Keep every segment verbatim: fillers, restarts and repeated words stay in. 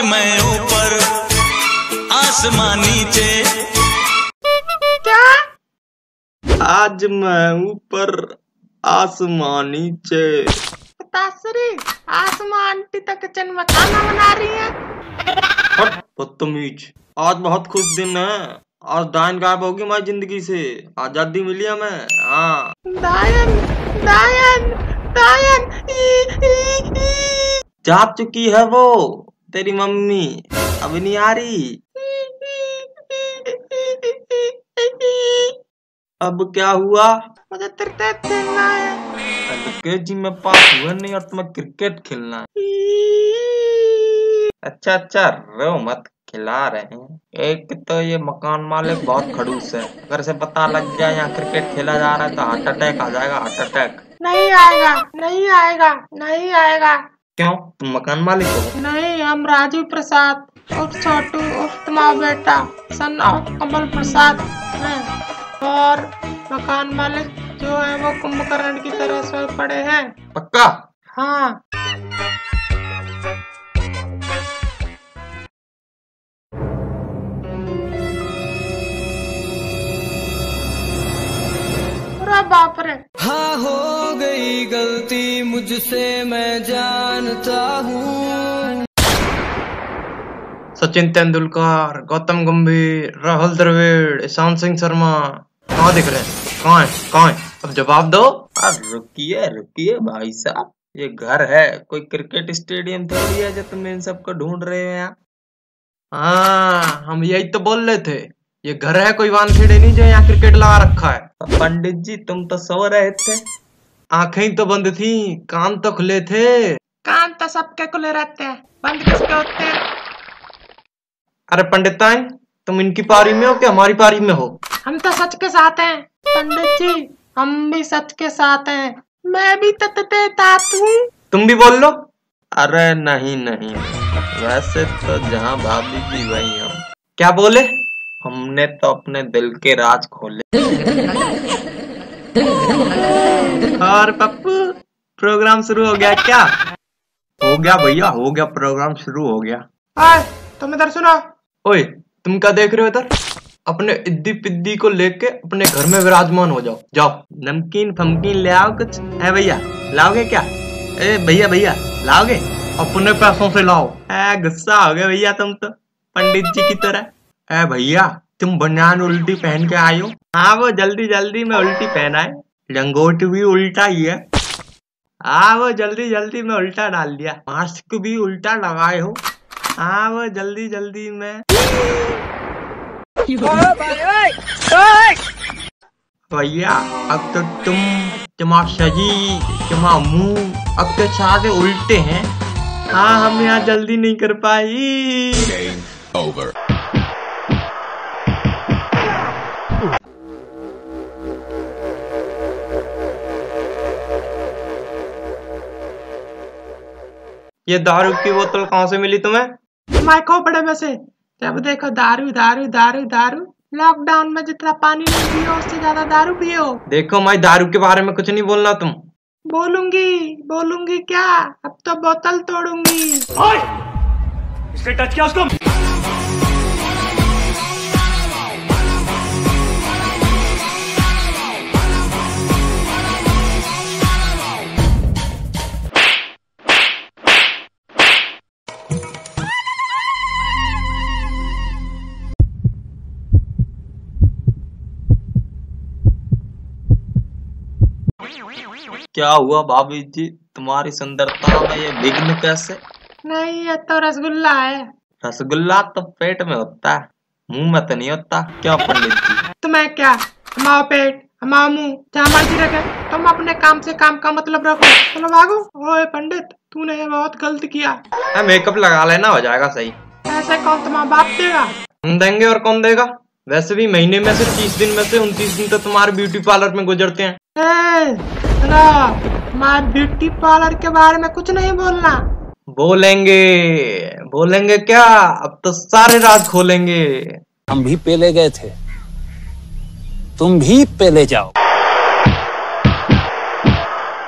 मैं ऊपर आसमान नीचे। क्या? आज मैं ऊपर आसमान नीचे। तासरी आसमान आंटी तक किचन में खाना बना रही है। हट बदतमीज, आज बहुत खुश दिन है। आज दायन गायब होगी हमारी जिंदगी से, आजादी मिली हमें। हाँ दायन दायन दायन जा चुकी है वो तेरी मम्मी, अब नहीं आ रही। अब क्या हुआ? मुझे क्रिकेट खेलना है। एल जी में पास हुआ नहीं और तुम्हें क्रिकेट खेलना है। अच्छा अच्छा रो मत, खिला रहे हैं। एक तो ये मकान मालिक बहुत खड़ूस है, अगर से पता लग जाए यहाँ क्रिकेट खेला जा रहा है तो हार्ट अटैक आ जाएगा, हार्ट अटैक। नहीं आएगा नहीं आएगा नहीं आएगा। क्यों, तुम मकान मालिक हो? नहीं, हम राजीव प्रसाद और छोटू और तुम्हारा बेटा सन ऑफ कमल प्रसाद हैं, और मकान मालिक जो है वो कुंभकर्ण की तरह सोए पड़े हैं। पक्का? हाँ। बाप रे। हाँ हो गई गलती मुझसे, मैं जानता हूँ। सचिन तेंदुलकर, गौतम गंभीर, राहुल द्रविड़, ईशांत सिंह शर्मा कहाँ दिख रहे हैं? कहाँ है कहाँ है? अब जवाब दो। रुकिए रुकिए भाई साहब, ये घर है, कोई क्रिकेट स्टेडियम थोड़ी है जो तुम इन सबको ढूंढ रहे हो यहाँ। हाँ हम यही तो बोल रहे थे, ये घर है कोई वानखेड़े नहीं जो यहाँ क्रिकेट लगा रखा है। पंडित जी तुम तो सो रहे थे, आंखें तो बंद थी, कान तो खुले थे। कान तो सबके खुले रहते हैं, बंद किसके होते हैं? अरे पंडिताइन, तुम इनकी पारी में हो कि हमारी पारी में हो? हम तो सच के साथ हैं पंडित जी, हम भी सच के साथ हैं। मैं भी तत्ते तात हूँ। तुम भी बोल लो। अरे नहीं नहीं, वैसे तो जहाँ भाभी जी वही हम। क्या बोले? हमने तो अपने दिल के राज खोले। और पप्पू प्रोग्राम शुरू हो गया क्या? हो गया भैया, हो गया, प्रोग्राम शुरू हो गया। आए तुम इधर सुनो। ओए तुम क्या देख रहे हो इधर? अपने इद्दी पिद्दी को लेके अपने घर में विराजमान हो जाओ। जाओ नमकीन फमकीन ले आओ कुछ। है भैया लाओगे क्या? ए भैया भैया लाओगे? अपने पैसों से लाओ। ए गुस्सा हो गए भैया तुम तो पंडित जी की तरह। ए भैया तुम बनियान उल्टी पहन के आए हो? हाँ वो जल्दी जल्दी में उल्टी पहना है, लंगोट भी उल्टा ही है। हाँ वो जल्दी जल्दी में उल्टा डाल दिया, मास्क भी उल्टा लगाए हो। हाँ वो जल्दी जल्दी में। भैया अब तो तुम तुम्हारा सजी तुम्हारा मुंह अब तो सारे उल्टे हैं। हाँ हम यहाँ जल्दी नहीं कर पाई। ओवर। ये दारू की बोतल कहाँ से मिली तुम्हें? तुम्हारे खोपड़े में से। जब देखो दारू दारू दारू दारू। लॉकडाउन में जितना पानी नहीं पियो उससे ज्यादा दारू पियो। देखो मैं दारू के बारे में कुछ नहीं बोलना तुम। बोलूंगी बोलूंगी क्या, अब तो बोतल तोड़ूंगी। इसने टच किया उसको। क्या हुआ भाभी जी, तुम्हारी सुंदरता में ये विघ्न कैसे? नहीं ये तो रसगुल्ला है। रसगुल्ला तो पेट में होता है, मुंह में तो नहीं होता। क्या पंडित जी? तुम्हें क्या, हमारा पेट हमारा मुंह जहाँ मर्जी रखे, तुम अपने काम से काम का मतलब रखो। चलो भागो। ओए पंडित तूने ये बहुत गलत किया। मेकअप लगा लेना, हो जाएगा सही। ऐसे कौन तुम्हारा बाप देगा? हम देंगे और कौन देगा? वैसे भी महीने में से तीस दिन में से उनतीस दिन तो तुम्हारे ब्यूटी पार्लर में गुजरते हैं। हमारे ब्यूटी पार्लर के बारे में कुछ नहीं बोलना। बोलेंगे बोलेंगे क्या, अब तो सारे राज खोलेंगे। हम भी पहले गए थे, तुम भी पहले जाओ।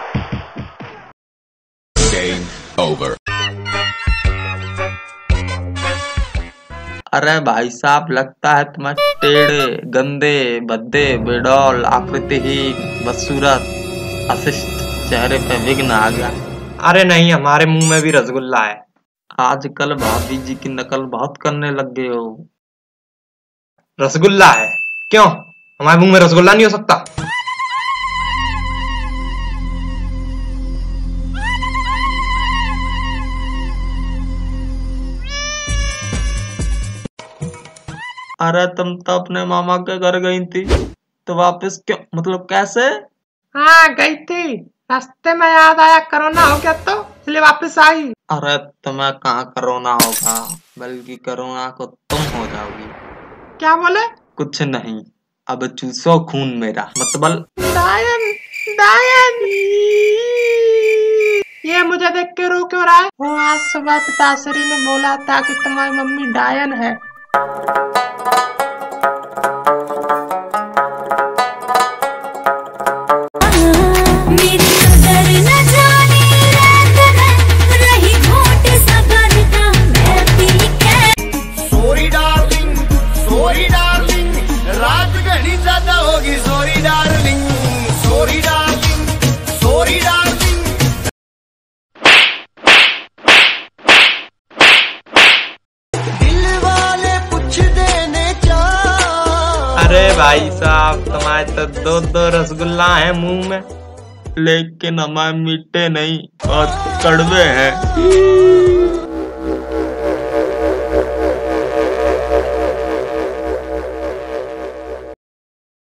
Game over. अरे भाई साहब, लगता है तुम्हें टेढ़े, गंदे, भद्दे, बेडौल, आकृतिहीन, बदसूरत, अशिष्ट चेहरे पे विघ्न आ गया। अरे नहीं, हमारे मुंह में भी रसगुल्ला है। आजकल भाभी जी की नकल बहुत करने लग गए हो। रसगुल्ला है? क्यों, हमारे मुंह में रसगुल्ला नहीं हो सकता? अरे तुम तो अपने मामा के घर गई थी, तो वापस क्यों, मतलब कैसे? हाँ गई थी, रास्ते में याद आया कोरोना हो गया तो इसलिए वापस आई। अरे तुम्हें कहाँ कोरोना होगा, बल्कि कोरोना को तुम हो जाओगी। क्या बोले? कुछ नहीं, अब चूसो खून मेरा, मतलब डायन, डायन। ये मुझे देख के रो क्यों रहा है? वो आज सुबह पिताश्री ने बोला था कि तुम्हारी मम्मी डायन है। अरे भाई साहब, तुम्हारे तो दो दो रसगुल्ला है मुंह में, लेकिन हमारे मीठे नहीं, बहुत कड़वे हैं।